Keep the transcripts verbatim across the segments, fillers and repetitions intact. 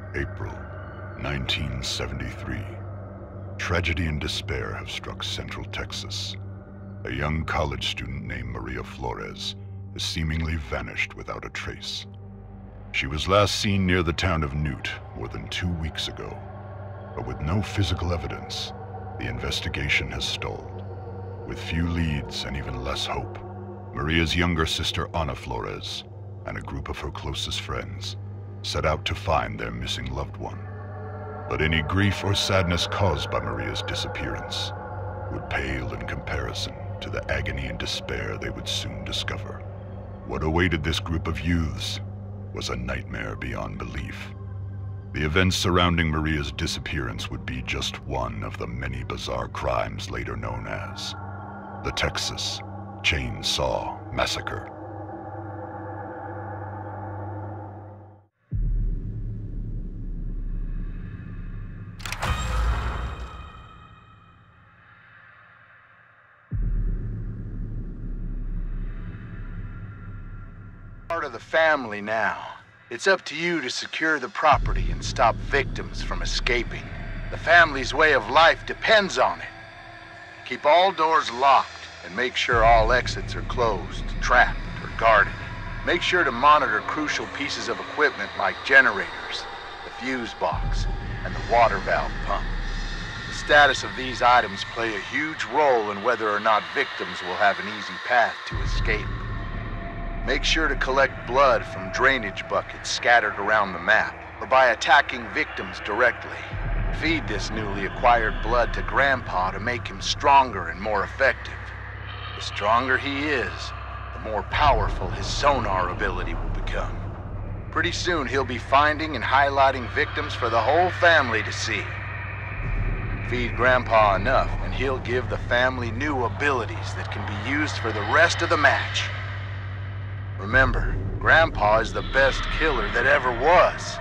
April, nineteen seventy-three. Tragedy and despair have struck Central Texas. A young college student named Maria Flores has seemingly vanished without a trace. She was last seen near the town of Newt more than two weeks ago, but with no physical evidence, the investigation has stalled. With few leads and even less hope, Maria's younger sister Ana Flores and a group of her closest friends set out to find their missing loved one. But any grief or sadness caused by Maria's disappearance would pale in comparison to the agony and despair they would soon discover. What awaited this group of youths was a nightmare beyond belief. The events surrounding Maria's disappearance would be just one of the many bizarre crimes later known as the Texas Chainsaw Massacre. Part of the family now. It's up to you to secure the property and stop victims from escaping. The family's way of life depends on it. Keep all doors locked and make sure all exits are closed, trapped, or guarded. Make sure to monitor crucial pieces of equipment like generators, the fuse box, and the water valve pump. The status of these items play a huge role in whether or not victims will have an easy path to escape. Make sure to collect blood from drainage buckets scattered around the map, or by attacking victims directly. Feed this newly acquired blood to Grandpa to make him stronger and more effective. The stronger he is, the more powerful his sonar ability will become. Pretty soon he'll be finding and highlighting victims for the whole family to see. Feed Grandpa enough, and he'll give the family new abilities that can be used for the rest of the match. Remember, Grandpa is the best killer that ever was.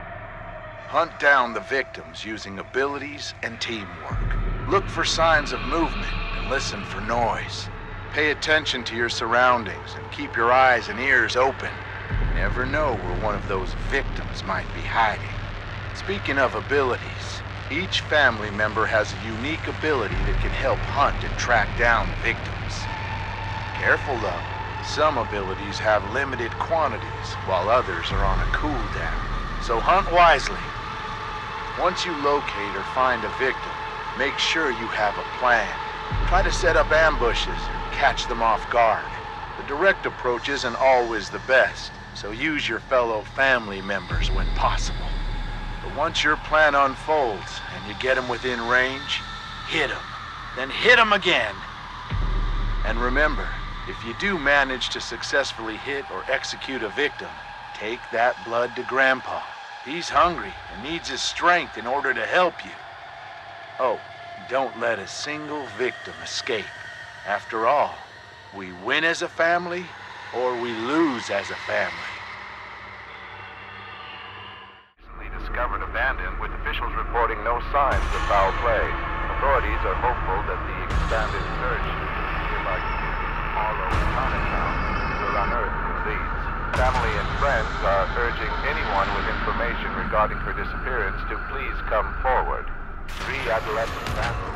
Hunt down the victims using abilities and teamwork. Look for signs of movement and listen for noise. Pay attention to your surroundings and keep your eyes and ears open. You never know where one of those victims might be hiding. Speaking of abilities, each family member has a unique ability that can help hunt and track down victims. Careful though. Some abilities have limited quantities, while others are on a cooldown. So hunt wisely. Once you locate or find a victim, make sure you have a plan. Try to set up ambushes and catch them off guard. The direct approach isn't always the best, so use your fellow family members when possible. But once your plan unfolds and you get them within range, hit them. Then hit them again. And remember, if you do manage to successfully hit or execute a victim, take that blood to Grandpa. He's hungry and needs his strength in order to help you. Oh, don't let a single victim escape. After all, we win as a family, or we lose as a family. Recently discovered abandoned, with officials reporting no signs of foul play. Authorities are hopeful that the expanded search nearby Harlow and Chinatown will unearth new leads. Family and friends are urging anyone with information regarding her disappearance to please come forward. Three adolescent families.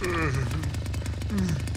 Mm.